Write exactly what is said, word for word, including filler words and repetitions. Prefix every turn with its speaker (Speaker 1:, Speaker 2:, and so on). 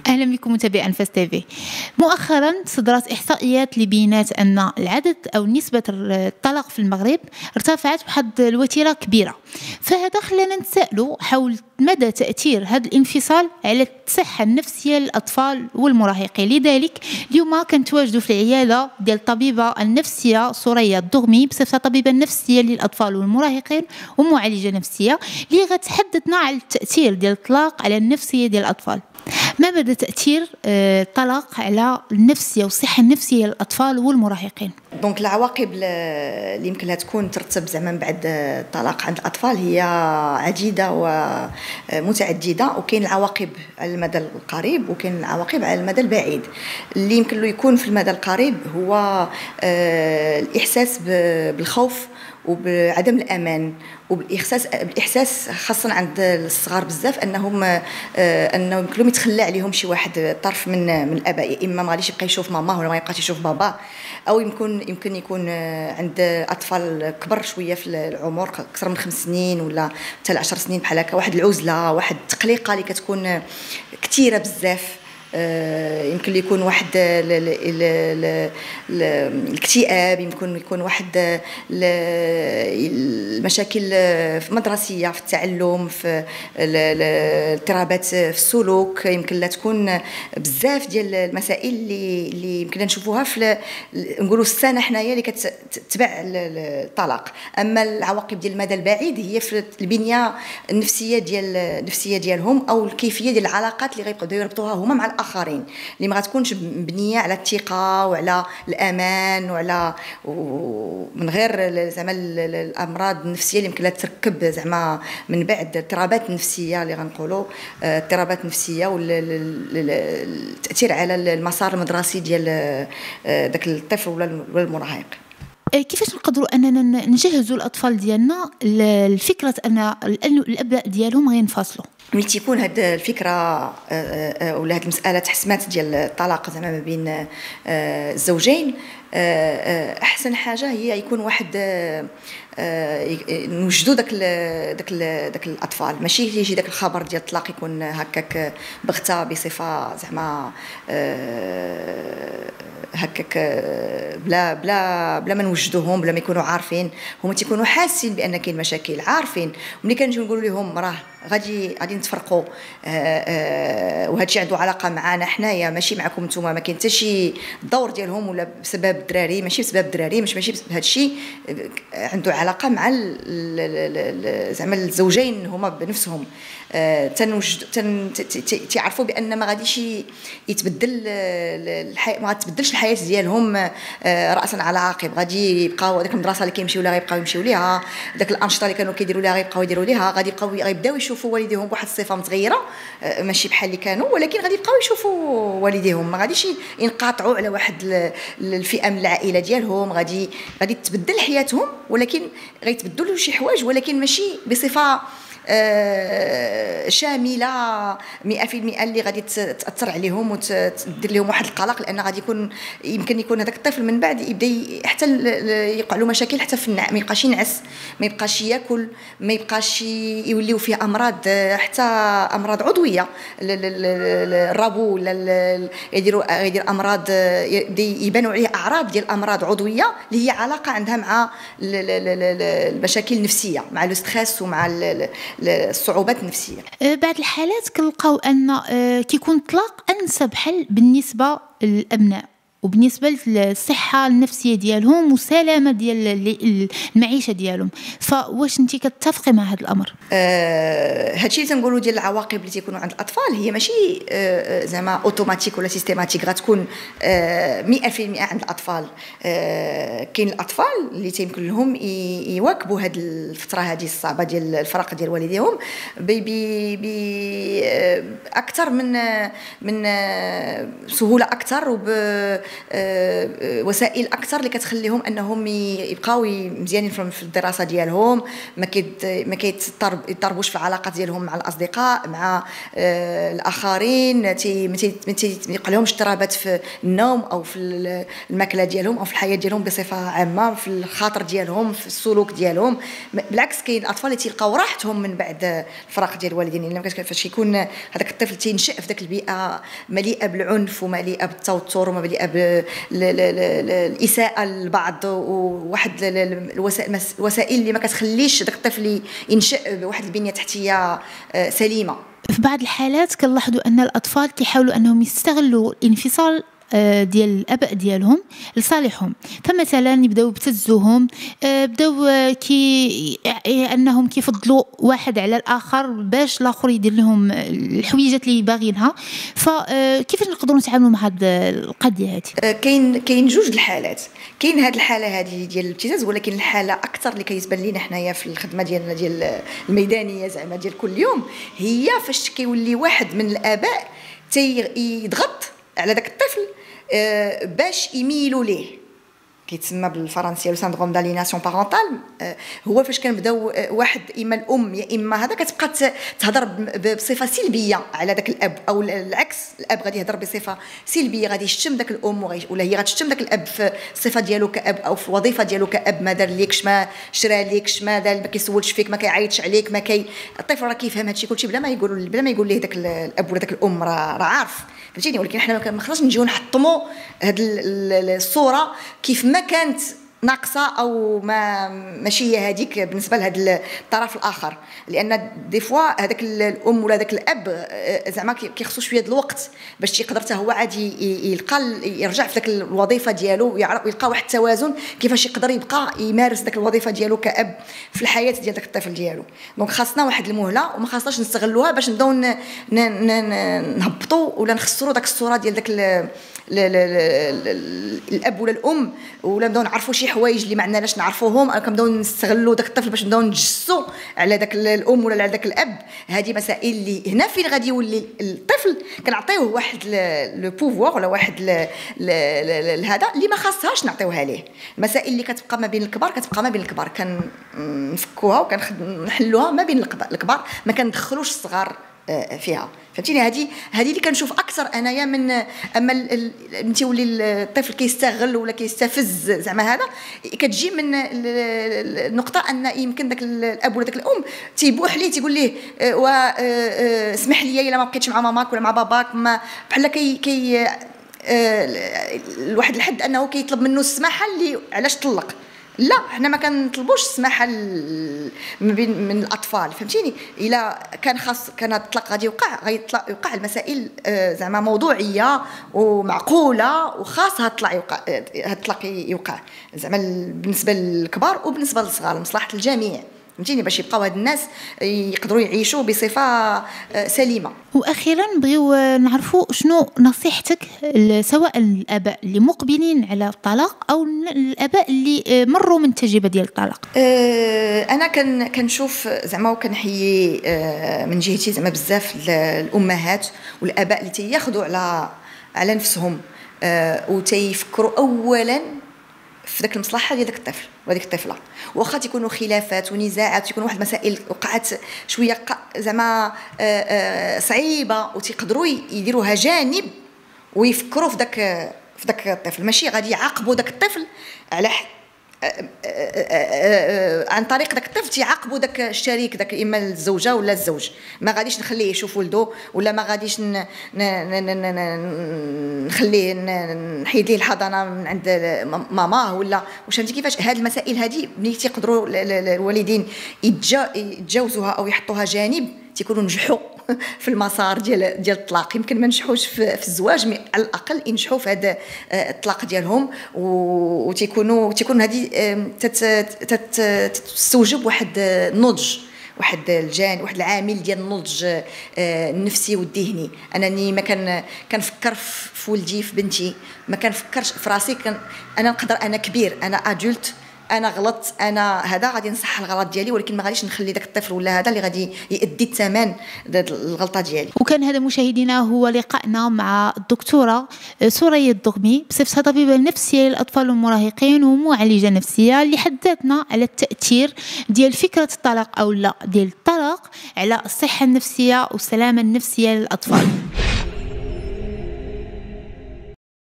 Speaker 1: أهلا بكم متابعي أنفاس تيفي. مؤخرا صدرت إحصائيات لبينات أن العدد أو نسبة الطلاق في المغرب ارتفعت بحد الوتيرة كبيرة، فهذا خلانا نتساءلوا حول مدى تأثير هذا الانفصال على الصحة النفسية للأطفال والمراهقين. لذلك اليوم كنتواجدوا في العيادة ديال الطبيبة النفسية سوريا الدغمي بصفتها طبيبة نفسية للأطفال والمراهقين ومعالجة نفسية اللي غتحدثنا على التأثير ديال الطلاق على النفسية ديال الأطفال. ما مدى تأثير الطلاق على النفسية والصحة النفسية للأطفال والمراهقين؟
Speaker 2: دونك العواقب اللي يمكن لها تكون ترتب زعما بعد الطلاق عند الأطفال هي عديدة ومتعددة، وكاين العواقب على المدى القريب وكاين العواقب على المدى البعيد. اللي يمكن له يكون في المدى القريب هو الإحساس بالخوف وبعدم الامان وبالاحساس بالاحساس خاصه عند الصغار بزاف انهم آه انه يمكن لهم يتخلى عليهم شي واحد طرف من من الاباء، يا اما ما غاديش يبقى يشوف ماما ولا ما يبقاش يشوف بابا، او يمكن يمكن يكون عند اطفال كبر شويه في العمر اكثر من خمس سنين ولا حتى عشر سنين بحال هكا، واحد العزله واحد التقليقه اللي كتكون كثيره بزاف. يمكن يكون واحد الاكتئاب، يمكن يكون واحد المشاكل مدرسيه في التعلم، في الاضطرابات في السلوك، يمكن لا تكون بزاف ديال المسائل اللي اللي يمكن نشوفوها في نقولوا السنه حنايا اللي كتتبع الطلاق. اما العواقب ديال المدى البعيد هي في البنيه النفسيه ديال النفسيه ديالهم او الكيفيه ديال العلاقات اللي غيبقاو يربطوها هما مع اخرين، اللي ما غتكونش مبنيه على الثقه وعلى الامان وعلى ومن غير زعما الامراض النفسيه اللي يمكن لها تركب زعما من بعد الاضطرابات النفسيه اللي غنقولوا اضطرابات نفسيه والتاثير على المسار المدرسي ديال داك الطفل ولا المراهق.
Speaker 1: كيفاش نقدروا اننا نجهزوا الاطفال ديالنا لفكره ان الاباء ديالهم غينفصلوا؟
Speaker 2: ملي تيكون هاد الفكره ولا هاد المساله تحسمات ديال الطلاق زعما ما بين الزوجين، احسن حاجه هي يكون واحد نوجدوا داك داك داك الاطفال، ماشي يجي داك الخبر ديال الطلاق يكون هكاك بغته بصفه زعما هكاك بلا بلا بلا ما نوجدوهم، بلا ما يكونوا عارفين، هما تيكونوا حاسين بان كاين مشاكل، عارفين. وملي كنجيو نقولوا لهم راه غادي غادي نتفرقوا وهذا الشيء عنده علاقه معنا حنايا ماشي معكم نتوما، ما كاين حتى شي دور ديالهم ولا بسبب الدراري، ماشي بسبب الدراري، مش ماشي هذا الشيء عنده علاقه مع زعما الزوجين هما بنفسهم. تنوجد تن تعرفوا بان ما غاديش يتبدل الحياه، ما غتبدلش الحياه ديالهم راسا على عقب، غادي يبقاو ديك المدرسه اللي كيمشيو لها غيبقاو يمشيو ليها، داك الانشطه اللي كانوا كيديروا لها غيبقاو يديروا ليها، غادي يبقاو غيبداو يشوفوا والديهم بواحد الصفه متغيره ماشي بحال اللي كانوا، ولكن غادي يبقاو يشوفوا والديهم، ما غاديش ينقطعوا على واحد الفئه من العائله ديالهم، غادي غادي تبدل حياتهم، ولكن غيتبدلوا شي حوايج ولكن ماشي بصفه آه شامله مئة في المئة اللي غادي تاثر عليهم وتدير لهم واحد القلق، لان غادي يكون يمكن يكون هذاك الطفل من بعد يبدا حتى يوقع له مشاكل حتى في النع... ما يبقاش ينعس، ما يبقاش ياكل، ما يبقاش يوليو فيه امراض حتى امراض عضويه، الربو ولا يديروا يدير امراض يبانوا عليه اعراض ديال امراض عضويه اللي هي علاقه عندها مع المشاكل النفسيه، مع لو ستريس ومع الصعوبات النفسيه.
Speaker 1: بعض الحالات كنلقاو ان كيكون الطلاق انسب حل بالنسبه للابناء وبالنسبه للصحه النفسيه ديالهم والسلامه ديال المعيشه ديالهم، فواش انت كتفقي مع هذا الامر؟
Speaker 2: آه هادشي اللي تنقولوا ديال العواقب اللي تيكونوا عند الاطفال هي ماشي آه زعما اوتوماتيك ولا سيستيماتيك غتكون آه مئة في المئة عند الاطفال. آه كاين الاطفال اللي تيمكن لهم يواكبوا هذه الفتره هذه الصعبه ديال الفراق ديال والديهم بي بي اكثر من من سهوله اكثر وب وسائل اكثر اللي كتخليهم انهم يبقاو مزيانين في الدراسه ديالهم، ما كيت ما كيتضربوش في العلاقات ديالهم مع الاصدقاء مع الاخرين، تي ما تيبقى لهمش اضطرابات في النوم او في الماكله ديالهم او في الحياه ديالهم بصفه عامه، في الخاطر ديالهم، في السلوك ديالهم. بالعكس كاين الاطفال اللي تيلقاو راحتهم من بعد الفراق ديال الوالدين، يعني فاش يكون هذاك الطفل تينشأ في ذاك البيئه مليئه بالعنف ومليئه بالتوتر ومليئه بالاساءه للبعض وواحد الوسائل اللي ما كتخليش ذاك الطفل ينشأ بواحد البنيه تحتيه سليمه.
Speaker 1: في بعض الحالات كنلاحظوا ان الاطفال كيحاولوا انهم يستغلوا الانفصال ديال الاباء ديالهم لصالحهم، فمثلا يبداو يبتزوهم، بداو كي انهم كيفضلوا واحد على الاخر باش الاخر يدير لهم الحويجات اللي باغينها. فكيفاش نقدروا نتعاملوا مع هذه القضيه هذه؟
Speaker 2: كاين كاين جوج الحالات. كاين هذه الحاله هذه ديال الابتزاز، ولكن الحاله اكثر اللي كيتبان لينا حنايا في الخدمه ديالنا ديال الميدانيه زعما ديال كل يوم، هي فاش كيولي واحد من الاباء تيضغط على داك الطفل باش يميلوا ليه، كيتسمى بالفرنسيه لو سيندروم داليناسيون بارونتال. هو فاش كنبداو واحد اما الام يا اما هذا كتبقى تهضر بصفه سلبيه على داك الاب، او العكس الاب غادي يهضر بصفه سلبيه، غادي يشتم داك الام ولا هي غتشتم داك الاب في الصفه ديالو كاب او في الوظيفه ديالو كاب، ما دار ليكش، ما شرا ليكش، ما دار ما كيسولش فيك، ما كيعيطش عليك، ما كي الطفل راه كيفهم هادشي كلشي بلا ما يقول بلا ما يقول ليه داك الاب ولا داك الام راه راه عارف، فهمتيني. ولكن حنا ما خصناش نجيو نحطموا هاد الصوره كيف ما كانت ناقصه او ما ماشي هي هذيك بالنسبه لهذا الطرف الاخر، لان دي فوا هذاك الام ولا هذاك الاب زعما كيخصو شويه د الوقت باش يقدر حتى هو عادي يلقى يرجع في ذاك الوظيفه ديالو ويلقى واحد التوازن كيفاش يقدر يبقى يمارس ذاك الوظيفه ديالو كاب في الحياه ديال ذاك الطفل ديالو. دونك خاصنا واحد المهله وما خاصناش نستغلوها باش نبداو نهبطوا ولا نخسروا داك الصوره ديال داك الاب ولا الام، ولا نبداو نعرفوا شي حوايج اللي ما عندناش نعرفوهم، او كنبداو نستغلوا داك الطفل باش نبداو نجسوا على داك الام ولا على داك الاب. هذه مسائل اللي هنا فين غادي يولي الطفل كنعطيوه واحد لو بوفوار ولا واحد هذا اللي ما خاصهاش نعطيوها ليه. المسائل اللي كتبقى ما بين الكبار كتبقى ما بين الكبار، كنفكوها وكنحلوها ما بين الكبار، ما كندخلوش الصغار فيها، فهمتيني. هذه هذه اللي كنشوف اكثر انايا من اما ملي تيولي الطفل كيستغل ولا كيستفز زعما هذا كتجي من النقطه ان يمكن داك الاب ولا داك الام تيبوح ليه تيقول ليه و اسمح لي الا ما بقيتش مع ماماك ولا مع باباك، ما بحال كي كي لواحد الحد انه كيطلب منه السماحه اللي علاش طلق. لا، حنا ما كنطلبوش السماحه من بين من الاطفال، فهمتيني. الا كان خاص كان الطلاق غادي يوقع غيطلع يوقع المسائل زعما موضوعيه ومعقوله وخاص هاد الطلاق يوقع هاد الطلاق يوقع زعما بالنسبه للكبار وبالنسبه للصغار لمصلحه الجميع، فهمتيني، باش يبقاو هاد الناس يقدروا يعيشوا بصفه سليمه.
Speaker 1: واخيرا نبغيو نعرفوا شنو نصيحتك سواء الاباء اللي مقبلين على الطلاق او الاباء اللي مروا من التجربه ديال الطلاق.
Speaker 2: أه انا كان كنشوف زعما وكنحيي من جهتي زعما بزاف الامهات والاباء اللي تياخذوا على على نفسهم أه وتيفكروا اولا في ذاك المصلحه ديال داك الطفل وهذيك الطفله، واخا تيكونوا خلافات ونزاعات تيكون واحد المسائل وقعت شويه زعما صعيبه وتيقدروا يديروها جانب ويفكروا في ذاك في ذاك الطفل، ماشي غادي يعاقبوا ذاك الطفل على عن طريق داك الطفل تيعاقبوا داك الشريك داك اما الزوجه ولا الزوج، ما غاديش نخليه يشوف ولده ولا ما غاديش نخليه نحيد ليه الحضانه من عند ماماه ولا واش فهمتي كيفاش. هاد المسائل هذه ملي تيقدروا الوالدين يتجاوزوها او يحطوها جانب تيكونوا نجحوا في المسار ديال ديال الطلاق. يمكن ما نجحوش في, في الزواج، مي على الاقل ينجحوا في هذا الطلاق ديالهم، وتيكونوا تيكون هذه تستوجب واحد النضج، واحد الجان واحد العامل ديال النضج النفسي والذهني. انني ما كان كنفكر في ولدي في بنتي، ما كنفكرش في راسي، كان انا نقدر انا كبير انا ادولت انا غلطت، انا هذا غادي نصح الغلط ديالي، ولكن ما غاديش نخلي داك الطفل ولا هذا اللي غادي يؤدي الثمن الغلطه ديالي.
Speaker 1: وكان هذا مشاهدينا هو لقائنا مع الدكتوره سوريا الدغمي بصفتها طبيبه نفسيه للاطفال والمراهقين ومعالجه نفسيه، اللي حدثنا على التاثير ديال فكره الطلاق او لا ديال الطلاق على الصحه النفسيه والسلامه النفسيه للاطفال.